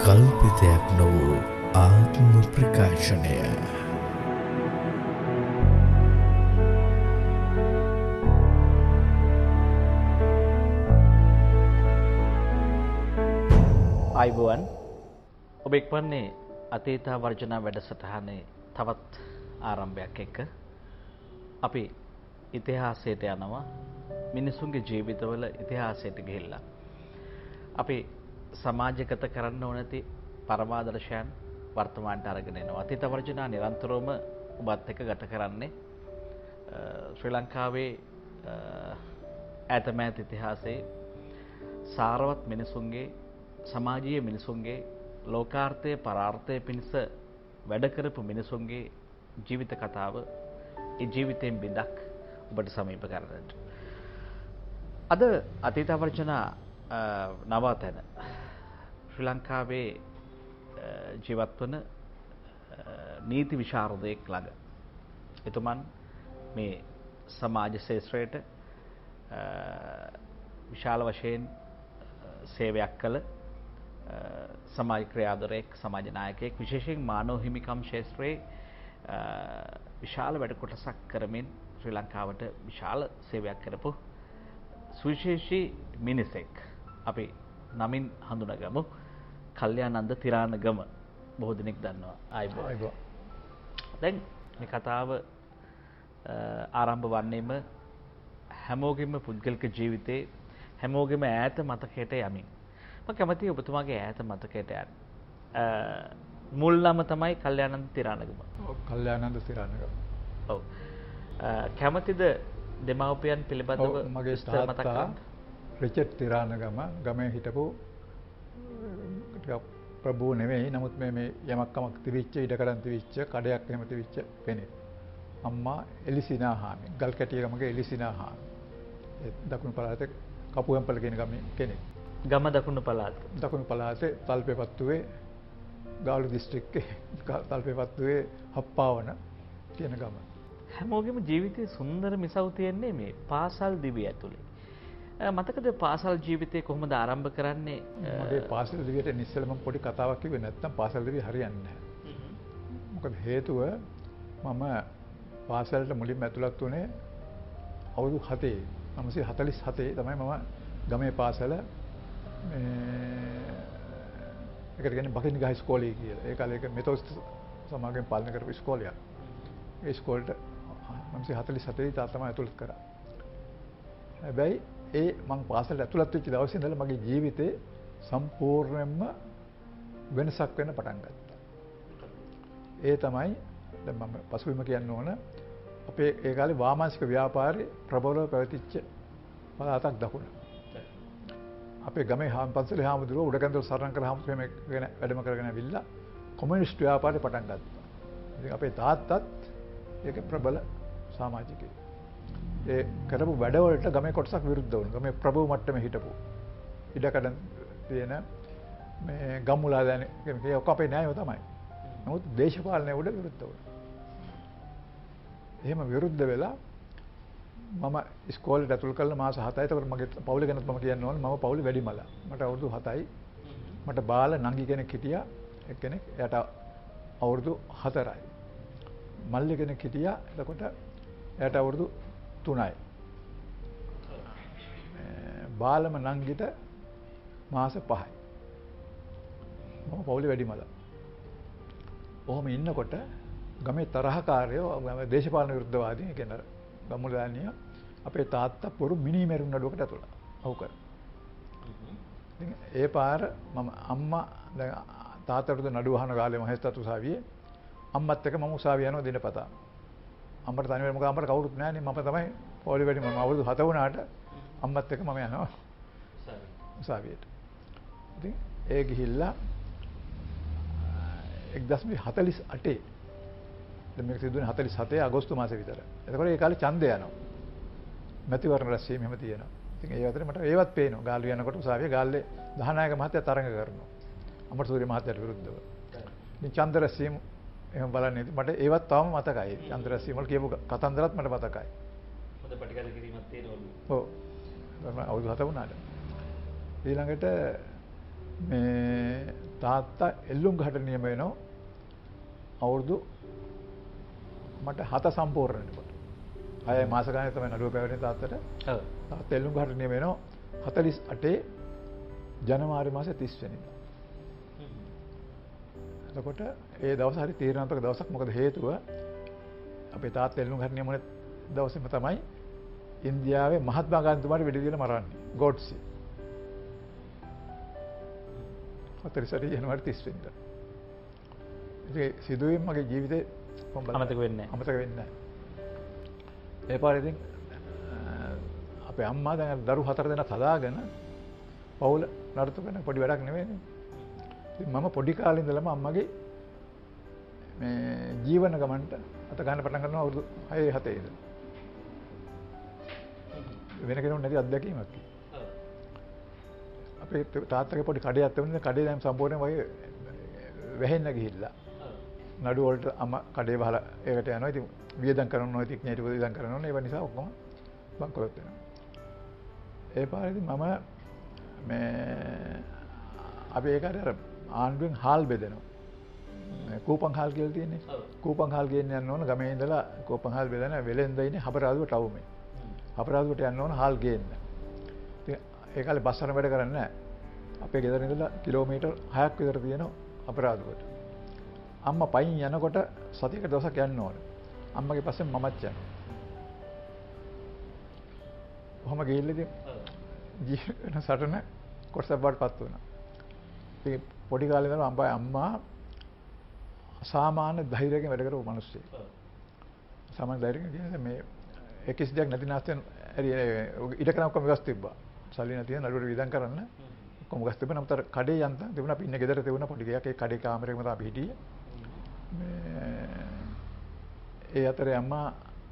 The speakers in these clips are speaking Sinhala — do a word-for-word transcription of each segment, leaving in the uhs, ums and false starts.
කල්පිතයක් නො වූ ආත්ම ප්‍රකාශනය. ආයුබෝවන් ඔබ එක්වන්නේ අතීත වර්ජනා වැඩසටහනේ තවත් ආරම්භයක් එක්ක අපි ඉතිහාසයට යනවා මිනිසුන්ගේ ජීවිතවල ඉතිහාසයට ගිහිල්ලා අපි සමාජගත කරන්න ඕනෑති පරමාදර්ශයන් වර්තමානට අරගෙන එනවා. අතීත වර්ජනා නිරන්තරවම ඔබත් එක්ක ගත කරන්නේ ශ්‍රී ලංකාවේ ඈතමෑත ඉතිහාසයේ සාරවත් මිනිසුන්ගේ සමාජීය මිනිසුන්ගේ ලෝකාර්ථය පරාර්ථය පිණිස වැඩ කරපු මිනිසුන්ගේ ජීවිත කතාව ඒ ජීවිතයෙන් බිඳක් ඔබට සමීප කරන්නට. අද අතීත වර්ජනා නවාතැන ශ්‍රී ලංකාවේ ජීවත් වන නීති විශාරදයෙක් ළඟ. එතුමන් මේ සමාජ ශාස්ත්‍රයට විශාල වශයෙන් සේවයක් කළ සමාජ ක්‍රියාධරයෙක්, සමාජ නායකයෙක්, විශේෂයෙන් මානව හිමිකම් ක්ෂේත්‍රයේ විශාල වැඩ කොටසක් කරමින් ශ්‍රී ලංකාවට විශාල සේවයක් කරපු සුවිශේෂී මිනිසෙක්. අපි නමින් හඳුනගමු. කල්යානන්ද තිරානගම. බොහෝ දෙනෙක් දන්නවා. ආයුබෝවන්. දැන් මේ කතාව ආරම්භ වන්නේම හැමෝගෙම පුද්ගලික ජීවිතේ හැමෝගෙම ඈත මතකයට යමින්. මම කැමතියි ඔබතුමාගේ ඈත මතකයට යන්න. මුල් නම තමයි කල්යානන්ද තිරානගම. ඔව් කල්යානන්ද තිරානගම. ඔව්. කැමතිද දෙමව්පියන් පිළිබඳව මගේ තාත්තා රිචඩ් තිරානගම ගමේ හිටපු ටිකක් ප්‍රභූ නෙවෙයි. නමුත් මේ මේ යමක් කමක් තිබිච්ච ඉඩකඩම් තිබිච්ච කඩයක් එහෙම තිබිච්ච කෙනෙක්. අම්මා එලිසිනා හාමි. ගල්කැටිය ගමගේ එලිසිනා හාමි. ඒ දකුණු පළාතේ කපුවැම්පල කියන ගමේ කෙනෙක්. ගම දකුණු පළාත. දකුණු පළාතේ තල්පේපත්තුවේ ගාලු දිස්ත්‍රික්කේ තල්පේපත්තුවේ හප්පාවන කියන ගම. හැමෝගෙම ජීවිතයේ සුන්දර මිසව් තියන්නේ මේ පාසල් දිවිය ඇතුලේ. මතකද පාසල් ජීවිතේ කොහොමද ආරම්භ කරන්නේ? මගේ පාසල් දිවියට ඉස්සෙල්ලා මම පොඩි කතාවක් කිව්වේ නැත්තම් පාසල් දිවිය හරියන්නේ නැහැ. මොකද හේතුව මම පාසලට මුලින්ම ඇතුළත් වුණේ අවුරුදු හතේ. නවසිය හතළිස් හතේ තමයි මම ගමේ පාසල මේ ඒකට කියන්නේ බකින්ගහ ඉස්කෝලේ කියලා. ඒ කාලේ ඒක මෙතොස්ට් සමාගම පාලනය කරපු ඉස්කෝලයක්. ඒ ඉස්කෝලේට නවසිය හතළිස් හතේ තාත්තා තමයි ඇතුළත් කරා. හැබැයි ඒ මම පාසලට ඇතුළත් වෙච්ච දවසේ ඉඳලා මගේ ජීවිතේ සම්පූර්ණයෙන්ම වෙනසක් වෙන්න පටන් ගත්තා. ඒ තමයි දැන් මම පසුබිම කියන්න ඕන අපේ ඒ කාලේ වාමාංශික ව්‍යාපාරේ ප්‍රබලව පැවතිච්ච පළාතක් දකුණ. අපේ ගමේ පන්සලේ හාමුදුරුවෝ උඩගන්දර සරණ කර හාමුදුරුවෝ මේ ගැන වැඩම කරගෙන ඇවිල්ලා කොමියුනිස්ට් ව්‍යාපාරේ පටන් ගත්තා. ඉතින් අපේ තාත්තත් ඒක ප්‍රබල සමාජිකයෙක්. ඒ කරපු වැඩවලට ගමේ කොටසක් විරුද්ධ වුණා. ගමේ ප්‍රභූ මට්ටමේ හිටපු ඉඩකඩ තියෙන මේ ගම්මුලා දැන කියන්නේ ඔක අපේ න්‍යායව තමයි. නමුත් දේශපාලනය උඩ විරුද්ධ වුණා. එහෙම විරුද්ධ වෙලා මම ඉස්කෝලේට ඇතුල් කරලා මාස හතයි. ඒතකොට මගේ පවුල ගැනත් මම කියන්න ඕනේ. මම පවුලේ වැඩිමල. මට අවුරුදු හතයි. මට බාල නංගි කෙනෙක් හිටියා. එක්කෙනෙක් එයාට අවුරුදු හතරයි. මල්ලි කෙනෙක් හිටියා. එතකොට එයාට අවුරුදු තුනයි. බාලම නංගිට මාස පහයි. මම පවුලේ වැඩිමල. ඔහොම ඉන්නකොට ගමේ තරහකාරයෝ දේශපාලන විරුද්ධවාදීන් කියන ගම්මුලානිය අපේ තාත්තා පොරු මිනි මැරුම් නඩුවකට ඇතුළත් අවු කර. ඉතින් ඒ පාර මම අම්මා දැන් තාත්තට නඩුව අහන කාලේ මහේස්ත්‍රාත් උසාවියේ අම්මත් එක්ක මම උසාවිය යනවා දිනපතා. අම්මට තනියම මොකද අම්මට කවුරුත් නැහැ නේ. මම තමයි පොලි වැඩි මම අවුරුදු හත වුණාට අම්මත් එක්ක මම යනවා උසාවියට. ඉතින් ඒ ගිහිල්ලා එක්දහස් හතළිස් අටේ දැන් මේක සිදුවන්නේ හතළිස් හතේ අගෝස්තු මාසේ විතර. එතකොට ඒ කාලේ ඡන්දය යනවා. මැතිවරණ රැස්වීම එහෙම තියෙනවා. ඉතින් ඒ අතරේ මට ඒවත් පේනවා. ගාල්ලු යනකොට උසාවියේ ගාල්ලේ දහනායක මහත්තයා තරඟ කරනවා. අමර සූරිය මහත්තයාට විරුද්ධව. ඉතින් ඡන්ද රැස්වීම එහෙම බලන්නේ මට ඒවත් තවම මතකයි. ඡන්ද රැස්වීම වල කියපු කතන්දරත් මට මතකයි. හොඳ ප්‍රතිකාර කිරීමක් තියෙනවලු. ඔව්. අවුරුදු හත වුණාට. ඊළඟට මේ තාත්තා එල්ලුම් ගහට නියම වෙනවා අවුරුදු මට හත සම්පූර්ණ වෙනකොට. අය මාස ගානේ තමයි නඩුව පැවරෙන තාත්තට. ඔව්. තාත්තා එල්ලුම් ගහට නියම වෙනවා හතළිස් අටේ ජනවාරි මාසේ තිස් වෙනිදා. එතකොට ඒ දවස් හරි තීරණාත්මක දවසක්. මොකද හේතුව අපේ තාත්තා එල්ලුම් ගහට නියම වුණ දවසේම තමයි ඉන්දියාවේ මහත්මා ගාන්ධිතුමාට වෙඩි තියලා මරන්නේ. ගෝඩ්සේ. හතළිස් අටේ ජනවාරි තිස් වෙනිදා. ඒ සිදුවීම මගේ ජීවිතේ අමතක වෙන්නේ නැහැ. අමතක වෙන්නේ නැහැ. ඒ පාරේ ඉතින් අපේ අම්මා දැන් දරු හතර දෙනා හදාගෙන පවුල නඩත්තු කරන පොඩි වැඩක් නෙවෙයිනේ. ඉතින් මම පොඩි කාලේ ඉඳලම අම්මගේ මේ ජීවන ගමනට අත ගන්න පටන් ගන්නවා අවුරුදු හය හතේ ඉඳලා. වෙන කෙනෙකුට නැති අත්දැකීමක්. අපේ තාත්තගේ පොඩි කඩයක් තිබුණේ. කඩේ දැන් සම්පූර්ණයෙන් වගේ වැහෙන්න ගිහිල්ලා. නඩු වලට අම්මා කඩේ වහලා ඒකට යනවා. ඉතින් වියදම් කරනවා ඉතින් ඥාති වියදම් කරනවා. ඒව නිසා ඔක්කොම බංකොලොත් වෙනවා. ඒ පාරේදී මම මේ අපි ඒකට අර ආණ්ඩුවෙන් හාල් බෙදෙනවා. මේ කූපන් හාල් කියලා තියෙන්නේ. කූපන් හාල් ගේන්න යන්න ඕන ගමේ ඉඳලා කූපන් හාල් බෙදන වෙලෙන්ද ඉන්නේ හබරාදුව ටවුමේ. හබරාදුවට යන්න ඕන හාල් ගේන්න. ඉතින් ඒ කාලේ බස් වල වැඩ කරන්නේ නැහැ. අපේ ගෙදර ඉඳලා කිලෝමීටර් හයක් විතර තියෙනවා හබරාදුවට. අම්මා පයින් යනකොට සතියකට දවසක් යන්න ඕන. අම්මගේ පස්සෙන් මමත් යනවා. කොහොම ගිහිල්ලාදී ජීවන සටන කොටසක් වඩපත් වුණා. ඉතින් පොඩි කාලේ ඉඳලා අම්බා අම්මා සාමාන්‍ය ධෛර්යයෙන් වැඩ කරපු මිනිස්සෙක්. සාමාන්‍ය ධෛර්යයෙන් කියන්නේ මේ එකකිස් දෙයක් නැති නැස්තෙන් හරි ඉඩ කරන ඔක්කොම ගස් තිබ්බා. සල්ලි නැති නඩුවට වියදම් කරන්න ඔක්කොම ගස් තිබුණා. නමුත් කඩේ යන්තම් තිබුණා. අපි ඉන්නේ ගෙදර තිබුණා පොඩි ගයක්. ඒ කඩේ කාමරේකම තමයි අපි හිටියේ. මේ ඒ අතරේ අම්මා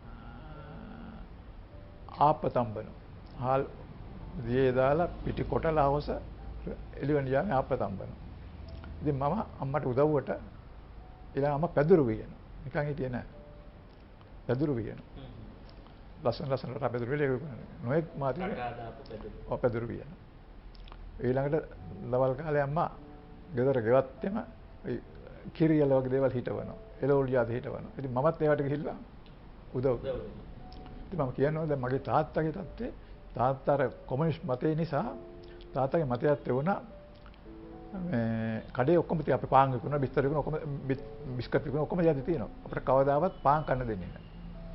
ආපතම්බන හාල් දියේ දාලා පිටි කොටලා අවස එළිවෙන යාමේ ආපතම්බන. ඉතින් මම අම්මට උදව්වට ඊළඟ අම්මා පැදුරු වියනවා. නිකන් හිටියේ නෑ. පැදුරු වියනවා. ලස්සන ලස්සන රට පැදුරු විලේ නොඑක් මාතිර ඔව් පැදුරු වියනවා. ඊළඟට දවල් කාලේ අම්මා ගෙදර ගෙවත්තෙම කිරියල වගේ දේවල් හිටවනවා. එළවලු જાති හිටවනවා. ඉතින් මමත් ඒවට ගිහිල්ලා උදව් කරනවා. ඉතින් මම කියනවා දැන් මගේ තාත්තගේ තත්ත්වය තාත්තාර කොමියුනිස්ට් මතය නිසා තාත්තගේ මතයත් තිබුණා මේ කඩේ ඔක්කොම තිය අපි පාන් විකුණන බිස්තර විකුණන ඔක්කොම බිස්කට් විකුණන ඔක්කොම જાති තියෙනවා. අපිට කවදාවත් පාන් කන්න දෙන්නේ නැහැ.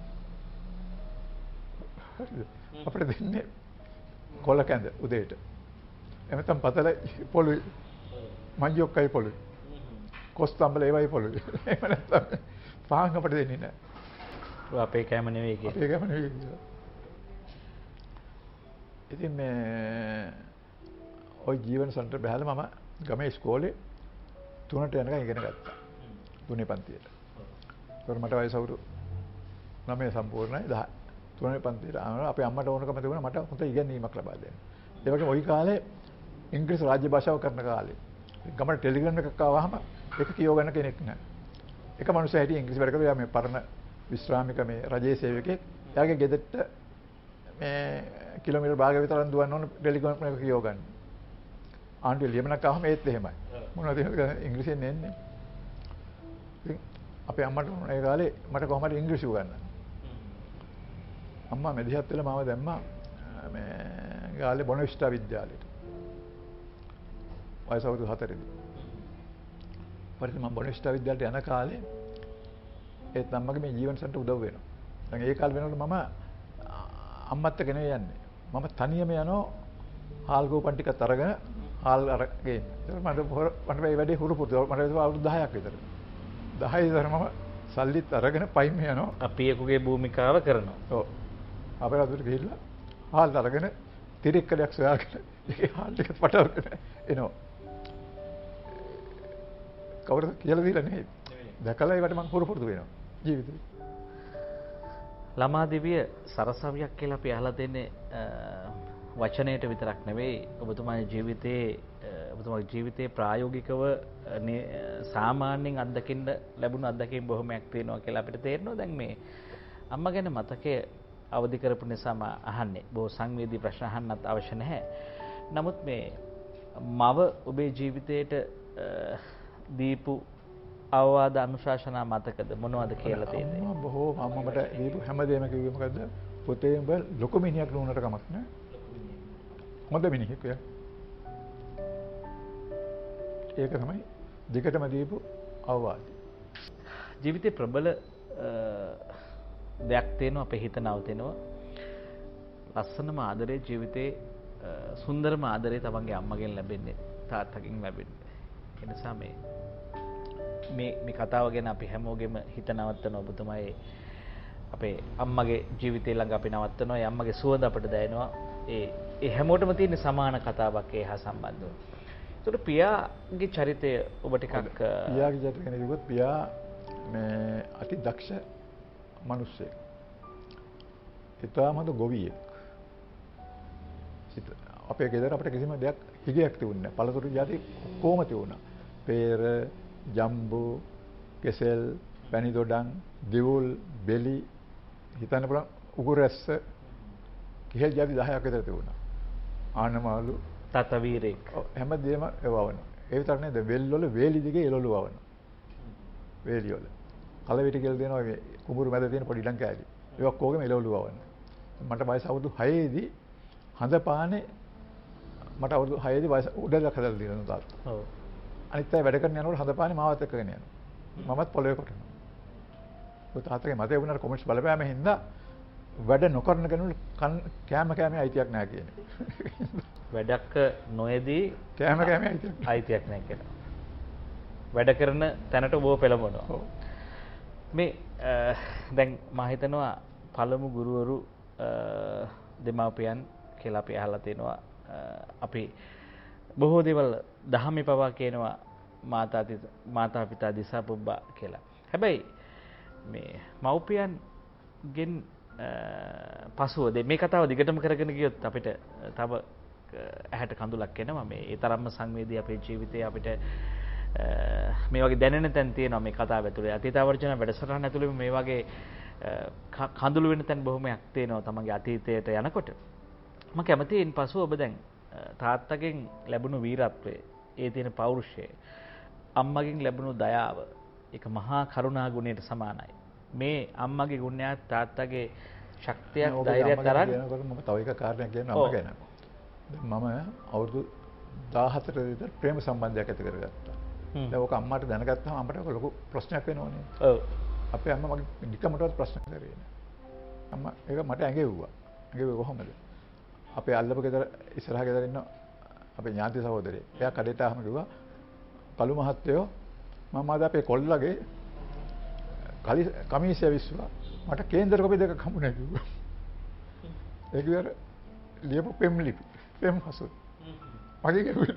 අපිට දෙන්නේ කොල කැඳ උදේට. එමෙතන පතල පොළොයි මංජොක්කයි පොළොයි. කොස්තම්බල ඒවයි පොළොයි. එහෙම නැත්නම් පාන් අපිට දෙන්නේ නැහැ. අපේ කැම නෙවෙයි කියලා. අපේ කැම නෙවෙයි කියලා. ඉතින් මේ ওই ජීවන සෙන්ටර් බහලා මම ගමේ ඉස්කෝලේ තුනට යනකම් ඉගෙන ගත්තා. තුනේ පන්තියට. ඒකට මට වයස අවුරුදු නවය සම්පූර්ණයි දහ. තුනේ පන්තියට ආනවා. අපේ අම්මට ඕනකම තිබුණා මට හොඳ ඉගෙනීමක් ලබා දෙන්න. ඒ වගේම ওই කාලේ ඉංග්‍රීසි රාජ්‍ය භාෂාව කරන කාලේ ගමට ටෙලිග්‍රෑම් එකක් ආවහම ඒක කියව ගන්න කෙනෙක් නැහැ. එක මිනිහා හිටියේ ඉංග්‍රීසි වැඩ කරලා මේ පරණ විශ්‍රාමික මේ රජයේ සේවකයෙක්. එයාගේ ගෙදරට මේ කිලෝමීටර් භාගයක් විතර දුවන්න ඕන ටෙලිග්‍රෑම් එක කියව ගන්න. ආණ්ඩුවේ ලියමනක් ආවම ඒත් එහෙමයි. මොනවද ඉංග්‍රීසියෙන් එන්නේ. ඉතින් අපේ අම්මට ඒ කාලේ මට කොහොම හරි ඉංග්‍රීසි උගන්වන්න. අම්මා මෙදිහත් වෙලා මාව දැම්මා මේ ගාල්ලේ බොනවිස්ටා විද්‍යාලයට. වයස අවුරුදු හතරේදී. පරිදි මම බොනවිස්ටා විද්‍යාලයට යන කාලේ ඒත් අම්මගේ මේ ජීවන සම්ට උදව් වෙනවා. දැන් ඒ කාලේ වෙනකොට මම අම්මත් එක්ක නෙවෙයි යන්නේ. මම තනියම යනවා හාල් ගෝපන් ටිකත් අරගෙන හාල් අරගෙන. ඒක මට මට මේ වැඩේ හුරු පුරුදු. මට අවුරුදු දහයක් විතර. දහය විතර මම සල්ලිත් අරගෙන පයින් යනවා. අපියෙකුගේ භූමිකාව කරනවා. ඔව්. අපේ අදුර ගිහිල්ලා හාල් අරගෙන තිරික්කලයක් සොයාගෙන ඒ හාල් ටික පටවගෙන එනවා. කවුරුද කියලා දීලා නෙවෙයි. දැකලා ඒකට මම හුරු පුරුදු වෙනවා ජීවිතේ. ළමා දිවිය සරසවියක් කියලා අපි අහලා දෙන්නේ වචනයට විතරක් නෙවෙයි ඔබතුමාගේ ජීවිතයේ ඔබතුමාගේ ජීවිතයේ ප්‍රායෝගිකව සාමාන්‍යයෙන් අත්දකින්න ලැබුණු අත්දැකීම් බොහොමයක් තියෙනවා කියලා අපිට තේරෙනවා. දැන් මේ අම්මා ගැන මතකය අවදි කරපු නිසාම අහන්නේ. බොහෝ සංවේදී ප්‍රශ්න අහන්නත් අවශ්‍ය නැහැ. නමුත් මේ මව ඔබේ ජීවිතයට දීපු අවවාද අනුශාසනා මතකද මොනවද කියලා තියෙන්නේ? අම්මා බොහෝ අම්මා මට දීපු හැමදේම කිව්වේ මොකද්ද? පුතේ උඹ ලොකු මිනිහෙක් නුනට කමක් නෑ. හොඳ මිනිහෙක් යා. ඒක තමයි දෙකටම දීපු අවවාද. ජීවිතේ ප්‍රබල දෙයක් තියෙනවා අපේ හිත නවතිනවා. ලස්සනම ආදරේ ජීවිතේ සුන්දරම ආදරේ තමන්ගේ අම්මගෙන් ලැබෙන්නේ තාත්තගෙන් ලැබෙන්නේ. ඒ නිසා මේ මේ මේ කතාව ගැන අපි හැමෝගෙම හිත නවත්තන ඔබතුමායි අපේ අම්මගේ ජීවිතය ළඟ අපි නවත්තනවා. ඒ අම්මගේ සුවඳ අපිට දැනෙනවා. ඒ ඒ හැමෝටම තියෙන සමාන කතාවක් ඒ හා සම්බන්ධව. ඒකට පියාගේ චරිතය ඔබ ටිකක් පියාගේ චරිතය ගැන කිව්වොත් පියා මේ අති දක්ෂ මිනිස්සෙක්. ඊටම හොඳ ගොවියෙක්. අපේ ගෙදර අපිට කිසිම දෙයක් හිගයක් තිබුණේ නැහැ. පළතුරු ಜಾති කොහොම තිබුණා. peer, ජම්බු, කෙසෙල්, පැණි දොඩම්, දිවුල්, බෙලි හිතන්න පුළුවන් උගුරැස්ස කිහෙල් ಜಾති දහයක් විතර තිබුණා. ආනමාළු තතවීරෙක් හැමදේම එවවනවා. ඒ විතර නේද වෙල් වල වේලි දිගේ එළවලු වවනවා. වේලි වල. කලවිටි කියලා දෙනවා මේ කුඹුරු මැද තියෙන පොඩි ඉඩම් කෑලි. ඒවා කොගෙම එළවලු වවනවා. මට වයස අවුරුදු හය දී හඳ පානේ මට අවුරුදු හය දී වයස උඩලක් හදලා දෙනවා තාත්තා. ඔව්. අනිත් අය වැඩ කරන යනකොට හඳ පානේ මාවත් එක්කගෙන යනවා. මමත් පොළවේ කොටනවා. ඒ තාත්තගේ මතය වුණාට කොමියුනිස්ට් බලපෑම හින්දා වැඩ නොකරන කෙනෙකුට කෑම කෑමේ අයිතියක් නැහැ කියන්නේ. වැඩක් නොයේදී කෑම කෑමේ අයිතියක් අයිතියක් නැහැ කියලා. වැඩ කරන තැනට ඔබ පෙළඹවනවා. ඔව්. මේ දැන් මම හිතනවා පළමු ගුරුවරු දෙමාපියන් කියලා අපි අහලා තිනවා. අපි බොහෝ දේවල් දහමේ පවා කියනවා මාතා මාතා පිතා දිසා පුබ්බා කියලා. හැබැයි මේ මව්පියන්ගෙන් පසුව මේ කතාව දිගටම කරගෙන ගියොත් අපිට තව ඇහැට කඳුලක් එනවා. මේ ඒ තරම්ම සංවේදී අපේ ජීවිතේ අපිට මේ වගේ දැනෙන තැන් තියෙනවා මේ කතාව ඇතුලේ. අතීතාවර්ජන වැඩසටහන ඇතුලේ මේ වගේ කඳුළු වෙන තැන් බොහොමයක් තියෙනවා තමන්ගේ අතීතයට යනකොට. මම කැමතියි ඉන් පසුව ඔබ දැන් තාත්තගෙන් ලැබුණු වීරත්වය, ඒ තියෙන පෞරුෂය, අම්මගෙන් ලැබුණු දයාව, ඒක මහා කරුණා ගුණයට සමානයි. මේ අම්මගේ ගුණයත් තාත්තගේ ශක්තියක් ධෛර්යයක් තරම් මම තව එක කාරණයක් කියන්න අම්ම ගැන. දැන් මම අවුරුදු දාහතර විතර ප්‍රේම සම්බන්ධයක් ඇති කරගත්තා. දැන් ඕක අම්මාට දැනගත්තාම අම්මට ඔක ලොකු ප්‍රශ්නයක් වෙනවනේ. ඔව්. අපේ අම්මා මගේ නිකමටවත් ප්‍රශ්න කරේ නෑ. අම්මා ඒක මට ඇඟෙව්වා. ඇඟෙව්වේ කොහොමද? අපේ අල්ලපු ගෙදර ඉස්සරහ ගෙදර ඉන්න අපේ ඥාති සහෝදරයෙක්. එයා කඩේට ආවම කිව්වා කළු මහත්තයෝ මම අද අපේ කොල්ලගේ කලි කමීසිය විශ්වා මට කේන්දර කොපි දෙකක් හම්බුනේ කිව්වා. ඒක විතර ලියපු පෙම් ලිපි. පෙම් හසු. මගේ කිව්වේ.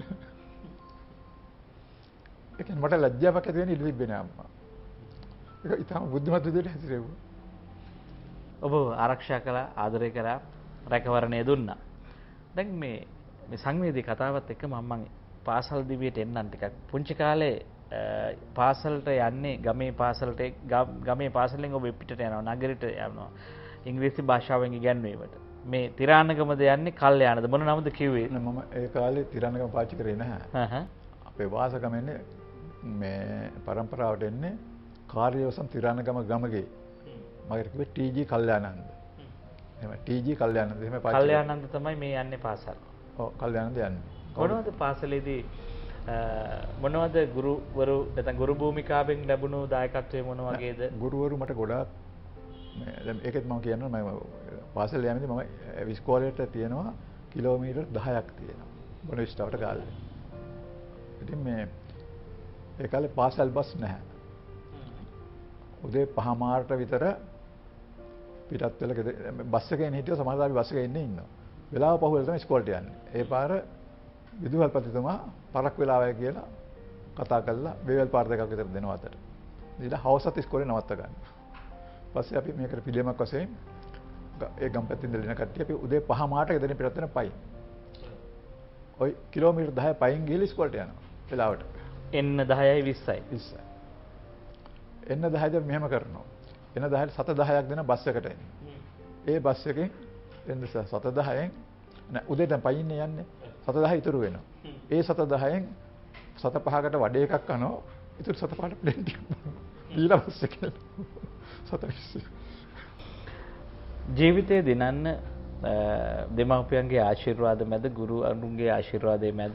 ඒක මට ලැජ්ජාවක් ඇති වෙන්නේ ඉල්ලි තිබ්බේ නෑ අම්මා. ඒක ඊටම බුද්ධිමත් විදිහට හැසිරෙව්වා. ඔබ ආරක්ෂා කළා, ආදරය කරා, රැකවරණය දුන්නා. දැන් මේ මේ සංවේදී කතාවත් එක්කම මම පාසල් දිවියට එන්නම් ටිකක්. පුංචි කාලේ පාසලට යන්නේ ගමේ පාසලට ගමේ පාසලෙන් ඔබ පිටට යනවා, නගරයට යනවා. ඉංග්‍රීසි භාෂාවෙන් ඉගැන්වීමට. මේ තිරානගමද යන්නේ කල්යාණද මොන නමද කිව්වේ? මම ඒ කාලේ තිරානගම පාවිච්චි කරේ නැහැ. හහ. අපේ වාසගම එන්නේ මේ પરම්පරාවට එන්නේ කාර්යවසම් තිරානගම ගමගේ. මගේ කිව්වේ ටී.ජී. කල්යාණන්ද. එහෙම ටී.ජී. කල්යාණන්ද එහෙම පාවිච්චි. කල්යාණන්ද තමයි මේ යන්නේ පාසල්. ඔව් කල්යාණන්ද යන්නේ. මොනවද පාසලේදී මොනවද ගුරුවරු නැත්නම් ගුරු භූමිකාවෙන් ලැබුණු දායකත්වය මොන වගේද? ගුරුවරු මට ගොඩාක් දැන් ඒකත් මම කියනවා මම පාසල් යෑමේදී මම ඉස්කෝලේට තියෙනවා කිලෝමීටර් දහයක් තියෙනවා. බොනවිස්ටාවට කාලේ. ඉතින් මේ ඒ කාලේ පාසල් බස් නැහැ. උදේ පහ මාරට විතර පිටත් වෙලා බස් එකේ හිටියෝ සමහරවිට අපි බස් එකේ ඉන්නේ ඉන්නවා. වෙලාව පහුවෙලා තමයි ඉස්කෝලේට යන්නේ. ඒ පාර විදුහල්පතිතුමා පරක් වෙලාවයි කියලා කතා කරලා වේවැල් පාර දෙකක් විතර දෙනවා අතට. ඊට හවසත් ඉස්කෝලේ නවත්ත ගන්න. පස්සේ අපි මේකට පිළියමක් වශයෙන් ඒ ගම්පැත්තෙන් දෙලින කට්ටිය අපි උදේ පහ මාට ගෙදරින් පිටත් වෙන පයින්. ඔය කිලෝමීටර් දහය පයින් ගිහලා ඉස්කෝලේට යනවා වෙලාවට. එන්න දහයයි විස්සයි. විස්සයි. එන්න දහයද මෙහෙම කරනවා. එන්න දහයට සත දහයක් දෙන බස් එකට එන්නේ. ඒ බස් එකෙන් එන්න සත දහයෙන් නෑ උදේට පයින්නේ යන්නේ. සත දහය ඉතුරු වෙනවා. ඒ සත දහයෙන් සත පහකට වඩේ එකක් කනවා. ඒතර සත පහට ප්ලේන් ටික ඊළඟට එක සත විස්ස. ජීවිතයේ දිනන්න දෙමව්පියන්ගේ ආශිර්වාද මැද ගුරු අනුන්ගේ ආශිර්වාදයේ මැද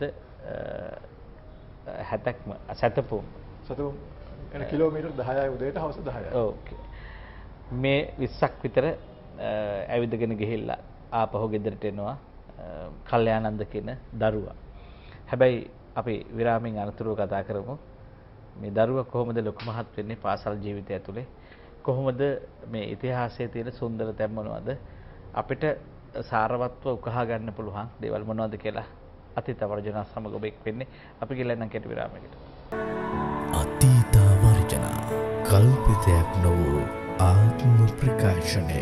හැතක්ම සතපොම් සතපොම් එන කිලෝමීටර් දහයයි උදේට හවස දහයයි. ඕකේ. මේ විස්සක් විතර ඇවිදගෙන ගිහිල්ලා ආපහු ගෙදරට එනවා කල්යාණන්ද කියන දරුවා. හැබැයි අපි විරාමයෙන් අනතුරුව කතා කරමු. මේ දරුවා කොහොමද ලොකු මහත් වෙන්නේ පාසල් ජීවිතය ඇතුලේ? කොහොමද මේ ඉතිහාසයේ තියෙන සුන්දර තැන් මොනවද? අපිට සාරවත්ව උකහා ගන්න පුළුවන් දේවල් මොනවද කියලා අතීත වර්ජනා සමග ඔබ එක් වෙන්නේ. අපි ගිහලා නම් කෙටි විරාමයකට. අතීත වර්ජනා කල්පිතයක් නොවූ ආත්ම ප්‍රකාශනය.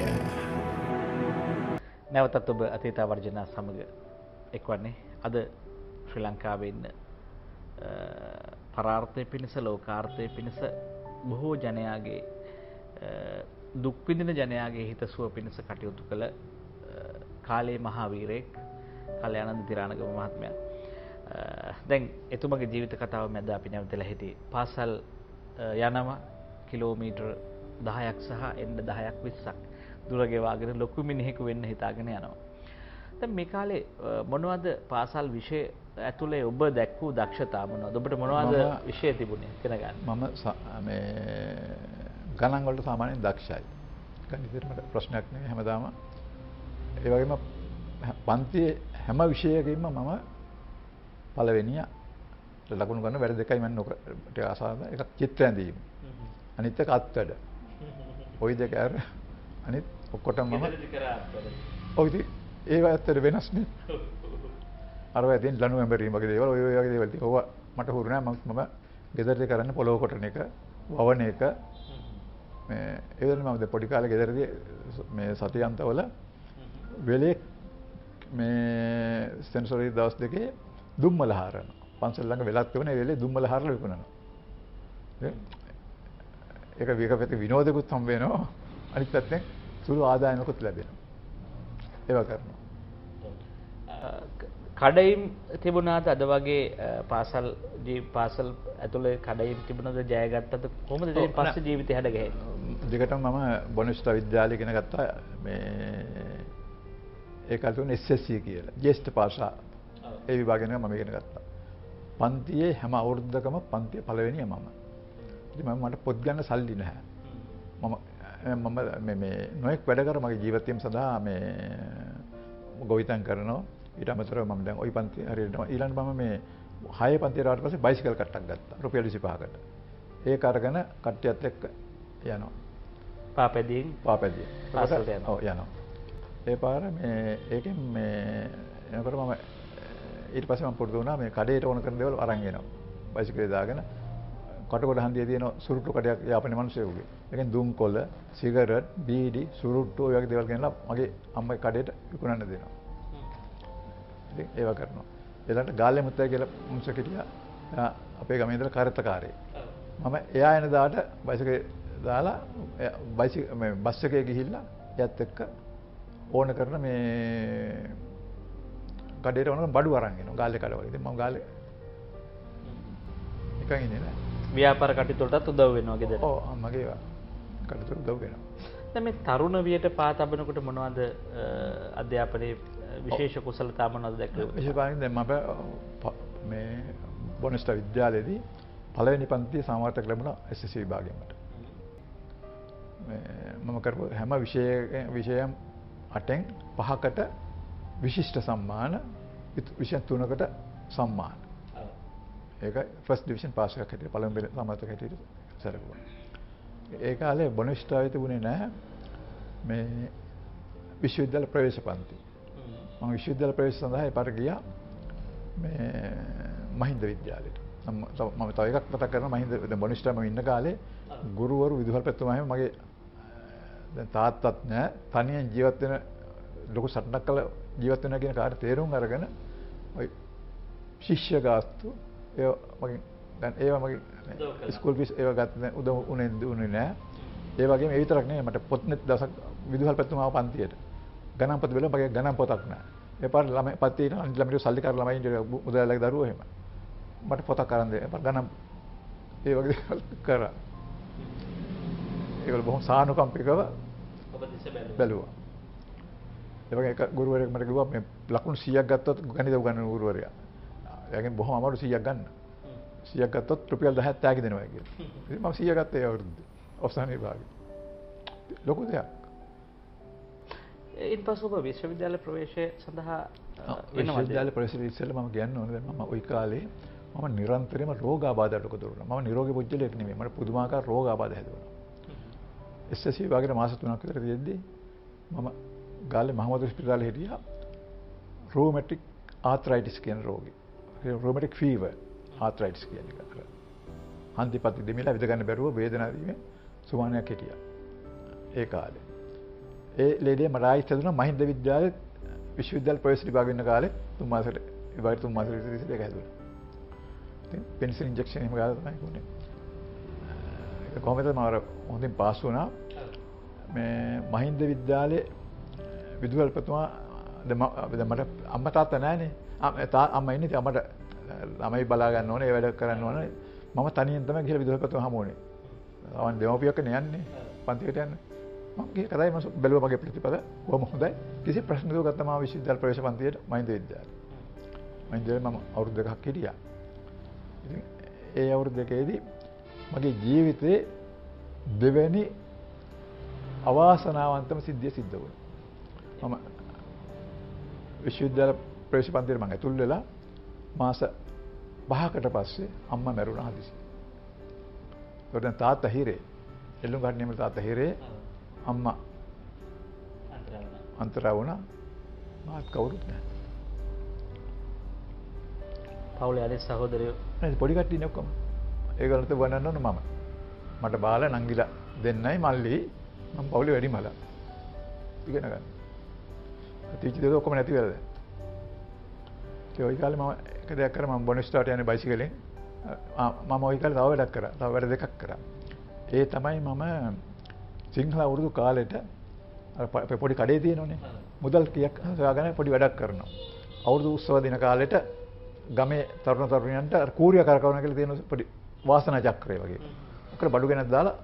නැවතත් ඔබ අතීත වර්ජනා සමග එක්වන්නේ. අද ශ්‍රී ලංකාවේ ඉන්න පරාර්ථය පිණිස ලෝකාර්ථය පිණිස බොහෝ ජනයාගේ දුක් විඳින ජනයාගේ හිතසුව පිණිස කටයුතු කළ කාලේ මහා වීරයෙක් කල්‍යාණන්ද තිරානගම මහත්මයා. දැන් එතුමගේ ජීවිත කතාව මැද අපි නැවතලා හිටියේ. පාසල් යනවා කිලෝමීටර් දහයක් සහ එන්න දහයක් විස්සක් දුර ගෙවාගෙන ලොකු මිනිහෙකු වෙන්න හිතාගෙන යනවා. දැන් මේ කාලේ මොනවද පාසල් විෂය ඇතුලේ ඔබ දැක්වූ දක්ෂතා මොනවද? ඔබට මොනවද විෂය තිබුණේ කියලා ගන්න. මම මේ ගණන් වලට සාමාන්‍යයෙන් දක්ෂයි. ගණිතේට මට ප්‍රශ්නයක් නෙවෙයි හැමදාම. ඒ වගේම පන්තියේ හැම විෂයකින්ම මම පළවෙනිය ලකුණු ගන්න වැඩ දෙකයි මම නොකර ටික ආසාවද එකක් චිත්‍ර ඇඳීම. අනිත් එක අත්වැඩ. ওই දෙක අර අනිත් ඔක්කොටම මම ඔය ඉතින් ඒව ඇත්තට වෙනස් නේ. අර වැදින් ලනු ඇඹරීම වගේ දේවල් ඔය ඔය වගේ දේවල් තියෙනවා. ඕවා මට හුරු නෑ. මම මම ගෙදරදී කරන්නේ පොළොව කොටන එක, වවන එක. මේ ඒ වෙනම මම පොඩි කාලේ ගෙදරදී මේ සතියන්තවල වෙලේ මේ සෙන්සොරි දවස් දෙකේ දුම්මල හරන. පන්සල් ළඟ වෙලක් තිබුණා. ඒ වෙලේ දුම්මල හරලා විකුණනවා. ඒක විකපෙති විනෝදෙකුත් හම්බ වෙනවා. අනිත් පැත්තෙන් සුළු ආදායමකුත් ලැබෙනවා. ඒවා කරනවා. කඩයිම් තිබුණාද අද වගේ පාසල් පාසල් ඇතුලේ කඩයිම් තිබුණාද ජයගත්තද කොහොමද ඊට පස්සේ ජීවිතය හැඩගැහෙන්නේ? දෙකටම මම බොනිස්ටා විද්‍යාලය ඉගෙන ගත්තා. මේ ඒකල් තුන එස් එස් සී කියලා. ජ්‍යෙෂ්ඨ භාෂා. ඒ විභාගෙන් මම ඉගෙන ගත්තා. පන්තියේ හැම අවුරුද්දකම පන්තියේ පළවෙනිය මම. ඉතින් මම මට පොත් ගන්න සල්ලි නැහැ. මම මම මේ මේ නොඑක් වැඩ කර මගේ ජීවිතයම සඳහා මේ ගොවිතැන් කරනවා. ඊට අමතරව මම දැන් ওই පන්ති හරියට ඊළඟ මම මේ හය පන්තියට ආවට පස්සේ බයිසිකල් කට්ටක් ගත්තා. රුපියල් විසිපහකට. ඒක අරගෙන කට්ටියත් එක්ක යනවා. පාපැදියෙන් පාපැදියෙන්. පාසලට යනවා. ඔව් යනවා. ඒ පාර මේ ඒකෙන් මේ එනකොට මම ඊට පස්සේ මම පුරුදු වුණා මේ කඩේට ඕන කරන දේවල් අරන් එනවා. බයිසිකලේ දාගෙන කටකොට හන්දියේ තියෙන සුරුට්ටු කඩයක් යාපනයේ මිනිස්සුගේ. ඒකෙන් දුම් කොළ, සිගරට්, බීඩි, සුරුට්ටු ඔය වගේ දේවල් ගෙනලා මගේ අම්මගේ කඩේට විකුණන්න දෙනවා. ඉතින් ඒවා කරනවා. එලන්ට ගාල්ලේ මුත්තයි කියලා මුංශ කිටියා. අපේ ගමේ ඉඳලා කාර්යතරකාරයෙක්. මම එයා එන දාට බයිසිකලේ දාලා බයිසි මේ බස් එකේ ගිහිල්ලා එයත් එක්ක ඕන කරන මේ කඩේට ඕන බඩු අරන් එනවා. ගාල්ලේ කඩවල. ඉතින් මම ගාල්ලේ එකන් ඉන්නේ නෑ. ව්‍යාපාර කටයුතුටත් උදව් වෙනවා ගෙදර. ඔව් මගේ ඒවා කටයුතු උදව් වෙනවා. දැන් මේ තරුණ වියට පා තබනකොට මොනවද අධ්‍යාපනයේ විශේෂ කුසලතා මොනවද දැක්කේ? විශේෂයෙන් දැන් මම මේ බොනිස්ටා විද්‍යාලයේදී පළවෙනි පන්තියේ සමාර්ථක ලැබුණා එස් එස් සී විභාගයෙන් මට. මේ මම කරපු හැම විෂය විෂයම් අටෙන් පහකට විශිෂ්ට සම්මාන විෂය තුනකට සම්මාන. ඒක ෆස්ට් ඩිවිෂන් පාස් එකක් හැටියට පළවෙනි සමාර්ථක හැටියට සැලකුවා. ඒ කාලේ බොනිස්ටාවේ තිබුණේ නැහැ මේ විශ්වවිද්‍යාල ප්‍රවේශ පන්ති. මම විශ්වවිද්‍යාල ප්‍රවේශ සඳහා එපාර ගියා මේ මහින්ද විද්‍යාලයට. මම තව එකක් මතක් කරනවා මහින්ද දැන් බොනිස්ටාම ඉන්න කාලේ ගුරුවරු විදුහල්පතිතුමා හැම මගේ දැන් තාත්තත් නෑ තනියෙන් ජීවත් වෙන ලොකු සටනක් කළ ජීවත් වෙනවා කියන කාර්ය තේරුම් අරගෙන ওই ශිෂ්‍ය ගාස්තු ඒ මගේ දැන් ඒවා මගේ ස්කූල් ෆීස් ඒවා ගත්ත දැන් උදව් උනේ උනේ නෑ. ඒ වගේම ඒ විතරක් නෙමෙයි මට පොත් net දවසක් විදුහල්පතිතුමාව පන්තියට ගණන් පොත බැලුවා මගේ ගණන් පොතක් නෑ. ඒ පාර ළමයි පත්තේ ඉන්න අනිත් ළමයිට සල්ලි කර ළමයි ඉන්න මුදලාලගේ දරුවෝ එහෙම. මට පොතක් අරන් දෙන්න. මට ගණන් ඒ වගේ දේවල් කරා. ඒගොල්ලෝ බොහොම සානුකම්පිකව ඔබ දිස බැලුවා. බැලුවා. ඒ වගේ එක ගුරුවරයෙක් මට කිව්වා මේ ලකුණු සීයක් ගත්තොත් ගණිත උගන්වන ගුරුවරයා. එයාගෙන් බොහොම අමාරු සීයක් ගන්න. සීයක් ගත්තොත් රුපියල් දහයක් තෑගි දෙනවා කියලා. ඉතින් මම සීය ගත්තා ඒ අවුරුද්දේ. අවසාන විභාගේ. ලොකු දෙයක්. ඉන් පසු ඔබ විශ්වවිද්‍යාල ප්‍රවේශය සඳහා විශ්වවිද්‍යාල ප්‍රවේශය ඉස්සෙල්ලා මම කියන්න ඕනේ දැන් මම ওই කාලේ මම නිරන්තරයෙන්ම රෝගාබාධයට දුරුණා. මම නිරෝගී පුජ්‍යලයක් නෙමෙයි. මට පුදුමාකාර රෝගාබාධ හැදුණා. එස් එස් සී විභාගයේ මාස තුනක් විතර තියෙද්දි මම ගාල්ලේ මහමදු ස්පිරිතාලේ හිටියා. රෝමැටික් ආර්ත්‍රයිටිස් කියන රෝගී. රෝමැටික් ෆීවර් ආර්ත්‍රයිටිස් කියන එක. හන්දිපත්ති දෙමිලා විද ගන්න බැරුව වේදනාව දීමේ සුමානයක් හිටියා. ඒ කාලේ. ඒ ලේඩිය මට ආයිත් හදුනා මහින්ද විද්‍යාලයේ විශ්වවිද්‍යාල ප්‍රවේශ විභාගෙ ඉන්න කාලේ තුන් මාසෙට විභාගෙ තුන් මාසෙට ඉතින් ඒක හැදුවා. ඉතින් පෙනිසිලින් ඉන්ජෙක්ෂන් එහෙම ගාලා තමයි කොන්නේ. ඒක කොහොමද මම හොඳින් පාස් වුණා. මේ මහින්ද විද්‍යාලයේ විදුහල්පතිතුමා දැන් මට අම්මා තාත්තා නැහනේ. අම්මා ඉන්නේ ඉතින් අම්මට ළමයි බලා ගන්න ඕනේ, ඒ වැඩ කරන්න ඕනේ. මම තනියෙන් තමයි ගිහලා විදුහල්පතිතුමා හමු වුණේ. අවන් දෙමව්පියක යන්නේ පන්තියට යන්නේ. මම ගිහ කරයි මම බැලුවා මගේ ප්‍රතිඵල බොහොම හොඳයි. කිසි ප්‍රශ්නයක් ගත්තා මම විශ්වවිද්‍යාල ප්‍රවේශ පන්තියට මහින්ද විද්‍යාලය. මහින්ද මම අවුරුදු දෙකක් හිටියා. ඉතින් ඒ අවුරුදු දෙකේදී මගේ ජීවිතේ දෙවැනි අවාසනාවන්තම සිද්ධිය සිද්ධ වුණා. මම විශ්වවිද්‍යාල ප්‍රවේශ පන්තියට මම ඇතුල් වෙලා මාස පහකට පස්සේ අම්මා මැරුණා හදිසියේ. ඒකට දැන් තාත්තා හිරේ. එල්ලුම් ගන්න නියම තාත්තා හිරේ. අම්මා අන්තරා වුණා. මාත් කවුරුත් නැහැ. පවුලේ අනිත් සහෝදරයෝ නේද පොඩි කට්ටිය ඉන්නේ ඔක්කොම. ඒගොල්ලන්ට වන්නන්න ඕන මම. මට බාලා නංගිලා දෙන්නයි මල්ලි මම පවුලේ වැඩිමලා. ඉගෙන ගන්න. ටීචර් දෙක ඔක්කොම නැති වෙලා දැන්. ඒ ওই කාලේ මම එක දෙයක් කරා මම බොනස්ටාට යන්නේ බයිසිකලෙන්. මම ওই කාලේ තව වැඩක් කරා. තව වැඩ දෙකක් කරා. ඒ තමයි මම සිංහල අවුරුදු කාලෙට අර පොඩි කඩේ තියෙනවනේ. මුදල් කීයක් හොයාගෙන පොඩි වැඩක් කරනවා. අවුරුදු උත්සව දින කාලෙට ගමේ තරුණ තරුණියන්ට අර කූරිය කරකවන කියලා තියෙන පොඩි වාසනා චක්‍රය වගේ. ඔකට බඩු ගෙනත් දාලා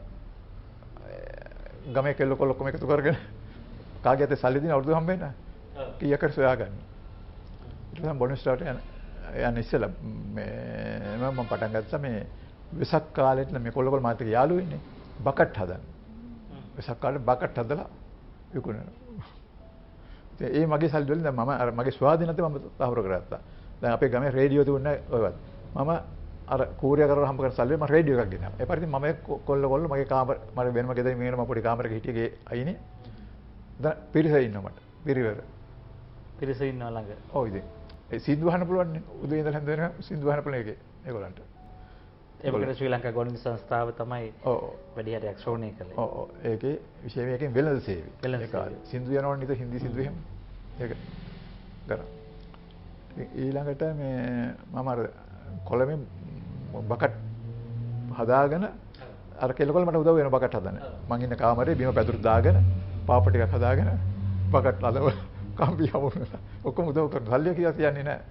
ගමේ කෙල්ල කොල්ල ඔක්කොම එකතු කරගෙන කාගේ අතේ සල්ලි දින අවුරුදු හම්බෙන්න. කීයකට සොයාගන්න. ඊට පස්සේ බොනස්ටාට යන යන ඉස්සෙල්ලා මේ මම පටන් ගත්තා මේ වෙසක් කාලෙට මේ කොල්ල කොල්ල මාත් එක්ක යාළුවෝ ඉන්නේ. බකට් හදන්න. වෙසක් කාලේ බකට් හදලා විකුණනවා. ඒ මගේ සල්ලි වලින් දැන් මම අර මගේ ස්වාධීනත්වය මම තහවුරු කරගත්තා. දැන් අපේ ගමේ රේඩියෝ තිබුණේ ඔයවත්. මම අර කූරිය කරලා හම්බ කරන සල්ලි මම රේඩියෝ එකක් ගෙනාවා. ඒ පරිදි මම කොල්ල කොල්ල මගේ කාමර මම වෙනම ගෙදරින් මේකට මම පොඩි කාමරයක හිටියේ ගේ අයිනේ. දැන් පිරිස ඉන්නවා මට. පිරිවර. පිරිස ඉන්නවා ළඟ. ඔව් ඉතින්. ඒ සින්දු අහන්න පුළුවන් නේ. උදේ ඉඳලා හැන්ද වෙනකම් සින්දු අහන්න පුළුවන් එකේ ඒගොල්ලන්ට. ඒකට ශ්‍රී ලංකා ගොඩනැගිලි සංස්ථාව තමයි ඔව් වැඩි හරියක් ශ්‍රවණය කළේ. ඔව් ඔව් ඒකේ විශේෂයෙන් එකෙන් වෙළඳ සේවය. වෙළඳ ඒ කාලේ සින්දු යනවනේ නේද හින්දි සින්දු එහෙම. ඒක කරා. ඊළඟට මේ මම අර කොළමේ බකට් හදාගෙන අර කෙල්ලකොල්ල මට උදව් වෙනවා බකට් හදන්න. මං ඉන්න කාමරේ බිම පැදුරු දාගෙන පාප ටිකක් හදාගෙන බකට් අලව කම්බි යවුනා. ඔක්කොම උදව් කරනවා. සල්ලිය කියලා තියන්නේ නැහැ.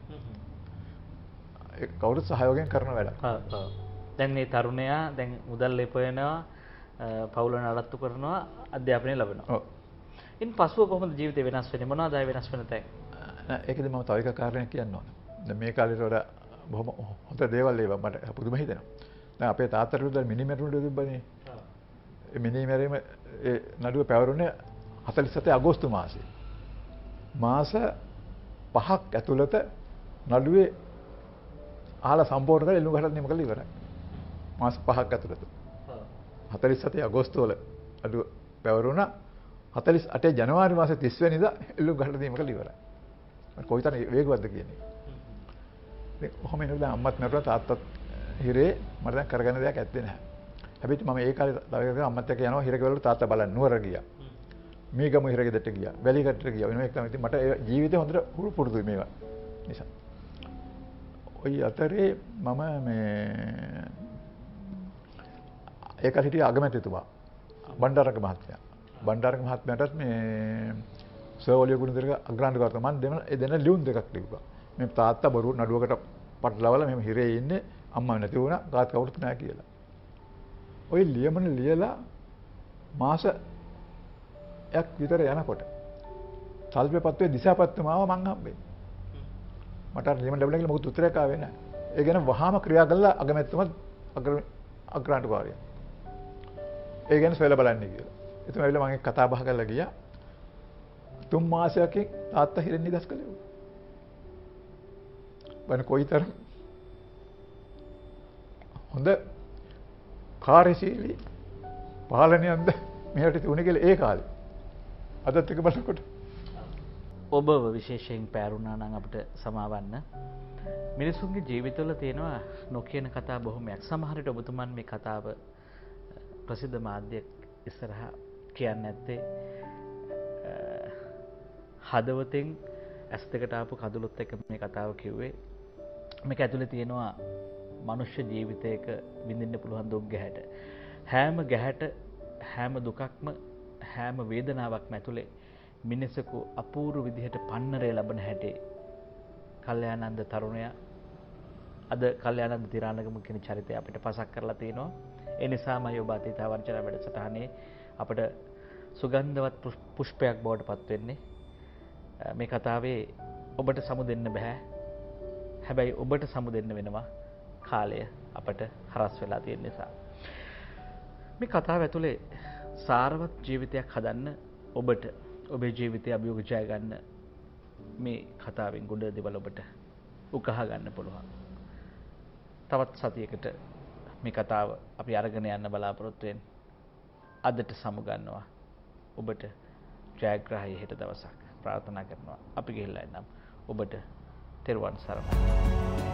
ඒ කවුරුත් සහයෝගයෙන් කරන වැඩක්. ඔව් ඔව්. දැන් මේ තරුණයා දැන් මුදල් ලැබෙනවා පවුල නඩත්තු කරනවා අධ්‍යාපනය ලබනවා. ඔව්. ඉන් පසුව කොහොමද ජීවිතේ වෙනස් වෙන්නේ? මොනවද ආය වෙනස් වෙන තැන්? ඒකද මම තව එක කාරණයක් කියන්න ඕන. දැන් මේ කාලේට වඩා බොහොම හොඳ දේවල් ඒවා මට පුදුම හිතෙනවා. දැන් අපේ තාත්තට උදේ මිනිමෙරුණ තිබ්බනේ. ඒ මිනිමෙරීම ඒ නඩුව පැවරුනේ හතළිස් හතේ අගෝස්තු මාසේ. මාස පහක් ඇතුළත නඩුවේ අහලා සම්පූර්ණ කරලා එළු ගහලා නිම කරලා ඉවරයි. මාස පහක් ඇතුළත. හතළිස් හතේ අගෝස්තු වල නඩුව පැවරුණා. හතළිස් අටේ ජනවාරි මාසේ තිස් වෙනිදා එළු ගහලා නිම කරලා ඉවරයි. කොයිතරම් වේගවත්ද කියන්නේ. ඉතින් කොහොම එනද අම්මත් මරුණා තාත්තත් හිරේ මට දැන් කරගන්න දෙයක් ඇත්තේ නැහැ. හැබැයි මම ඒ කාලේ තව එකක අම්මත් එක්ක යනවා හිරගෙවල තාත්තා බලන්න නුවර ගියා. මීගම හිරගෙදරට ගියා. වැලිකටට ගියා. වෙන එක තමයි. ඉතින් මට ඒ ජීවිතේ හොඳට හුරු පුරුදුයි මේවා. නිසා. ওই අතරේ මම මේ ඒක හිටිය අගමැතිතුමා බණ්ඩාරක මහත්මයා. බණ්ඩාරක මහත්මයාටත් මේ සර් ඔලියකුණ දෙක අග්‍රාණ්ඩුකාරතුමා මම දෙන ඒ දෙන ලියුම් දෙකක් ලිව්වා. මේ තාත්තා බරු නඩුවකට පටලවලා මෙහෙම හිරේ ඉන්නේ අම්මා නැති වුණා කාත් කවුරුත් නැහැ කියලා. ওই ලියමන ලියලා මාස යක් විතර යනකොට තල්පේපත්තුවේ දිසාපත්තුමාව මං හම්බෙන්නේ. මට අර ලියමන ලැබුණා කියලා මොකද උත්තරයක් ආවේ නැහැ. ඒ ගැන වහාම ක්‍රියා කළා අගමැතිතුමා අග්‍ර අග්‍රාණ්ඩුකාරයා. ඒ ගැන සොයලා බලන්න කියලා. එතන ඇවිල්ලා මම කතා බහ කරලා ගියා. තුන් මාසයකින් තාත්තා හිරෙන් නිදහස් කළේ. බන කොයිතරම් හොඳ කාර්යශීලී පාලනයක්ද මෙහෙට තිබුණේ කියලා ඒ කාලේ. අදත් එක බලනකොට ඔබ විශේෂයෙන් පැරුණා නම් අපිට සමාවන්න. මිනිසුන්ගේ ජීවිතවල තියෙනවා නොකියන කතා බොහොමයක්. සමහර විට ඔබතුමන් මේ කතාව ප්‍රසිද්ධ මාධ්‍ය ඉස්සරහා කියන්නේ නැත්තේ හදවතෙන් ඇස් දෙකට ආපු කඳුළුත් එක්ක මේ කතාව කිව්වේ. මේක ඇතුලේ තියෙනවා මනුෂ්‍ය ජීවිතයක විඳින්න පුළුවන් දුක් ගැහැට. හැම ගැහැට හැම දුකක්ම හැම වේදනාවක්ම ඇතුලේ මිනිසෙකු අපූර්ව විදිහට පන්නරය ලබන හැටි කල්යාණන්ද තරුණයා අද කල්යාණන්ද තිරානගම කියන චරිතය අපිට පසක් කරලා තිනවා. ඒ නිසාම ඔබ අතීතවර්ජන වැඩසටහනේ අපිට සුගන්ධවත් පුෂ්පයක් බවට පත් වෙන්නේ. මේ කතාවේ ඔබට සමු දෙන්න බෑ. හැබැයි ඔබට සමු දෙන්න වෙනවා කාලය අපට හරස් වෙලා තියෙන නිසා. මේ කතාව ඇතුලේ සාරවත් ජීවිතයක් හදන්න ඔබට ඔබේ ජීවිතය අභියෝග ජය ගන්න මේ කතාවෙන් ගොඩ දේවල් ඔබට උකහා ගන්න පුළුවන්. තවත් සතියකට මේ කතාව අපි අරගෙන යන්න බලාපොරොත්තු වෙන අදට සමු ගන්නවා. ඔබට ජයග්‍රහයි හෙට දවසක් ප්‍රාර්ථනා කරනවා. අපි ගිහිල්ලා එන්නම්. ඔබට තෙරුවන් සරණයි.